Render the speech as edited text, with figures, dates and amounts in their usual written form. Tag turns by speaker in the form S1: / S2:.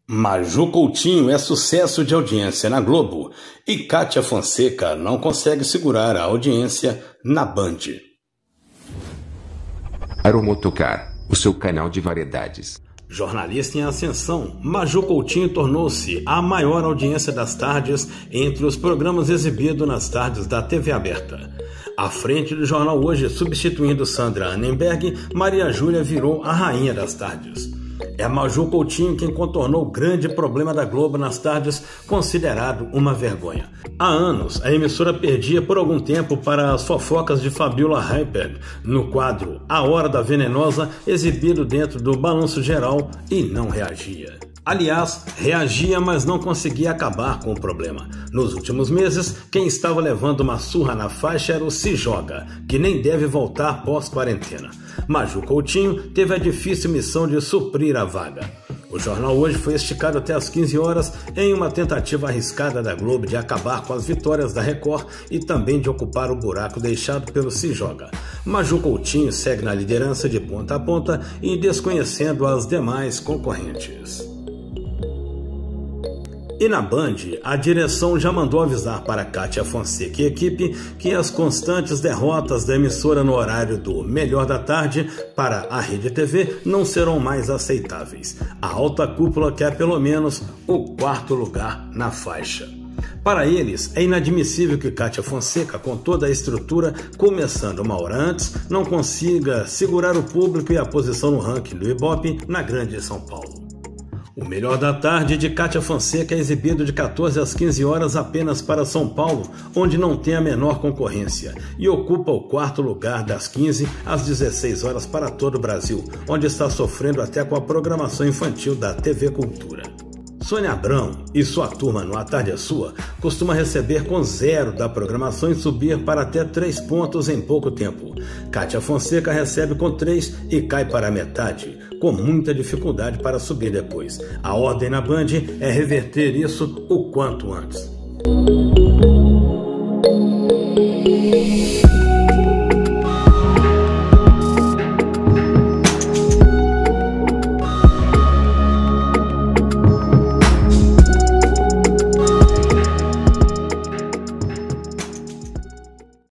S1: Maju Coutinho é sucesso de audiência na Globo e Kátia Fonseca não consegue segurar a audiência na Band.
S2: Aromotocar, o seu canal de variedades.
S1: Jornalista em ascensão, Maju Coutinho tornou-se a maior audiência das tardes entre os programas exibidos nas tardes da TV aberta. À frente do Jornal Hoje, substituindo Sandra Annenberg, Maria Júlia virou a rainha das tardes. É a Maju Coutinho quem contornou o grande problema da Globo nas tardes, considerado uma vergonha. Há anos, a emissora perdia por algum tempo para as fofocas de Fabiola Hyper no quadro A Hora da Venenosa, exibido dentro do Balanço Geral, e não reagia. Aliás, reagia, mas não conseguia acabar com o problema. Nos últimos meses, quem estava levando uma surra na faixa era o Se Joga, que nem deve voltar pós-quarentena. Maju Coutinho teve a difícil missão de suprir a vaga. O Jornal Hoje foi esticado até às 15 horas em uma tentativa arriscada da Globo de acabar com as vitórias da Record e também de ocupar o buraco deixado pelo Se Joga. Maju Coutinho segue na liderança de ponta a ponta e desconhecendo as demais concorrentes. E na Band, a direção já mandou avisar para Kátia Fonseca e equipe que as constantes derrotas da emissora no horário do Melhor da Tarde para a Rede TV não serão mais aceitáveis. A alta cúpula quer pelo menos o 4º lugar na faixa. Para eles, é inadmissível que Kátia Fonseca, com toda a estrutura, começando uma hora antes, não consiga segurar o público e a posição no ranking do Ibope na Grande São Paulo. O Melhor da Tarde de Kátia Fonseca é exibido de 14 às 15 horas apenas para São Paulo, onde não tem a menor concorrência, e ocupa o 4º lugar das 15 às 16 horas para todo o Brasil, onde está sofrendo até com a programação infantil da TV Cultura. Sônia Abrão e sua turma no A Tarde é Sua costuma receber com 0 da programação e subir para até 3 pontos em pouco tempo. Kátia Fonseca recebe com 3 e cai para a metade, com muita dificuldade para subir depois. A ordem na Band é reverter isso o quanto antes.